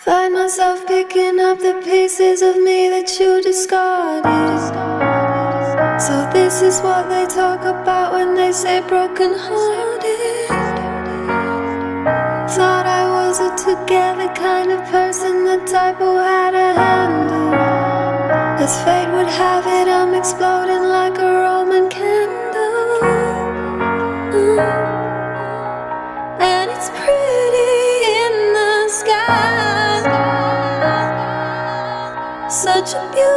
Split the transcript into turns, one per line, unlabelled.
Find myself picking up the pieces of me that you discarded. So this is what they talk about when they say broken hearted. Thought I was a together kind of person, the type who had a handle. As fate would have it, I'm exploding like a Roman candle. And it's pretty in the sky. Such a beautiful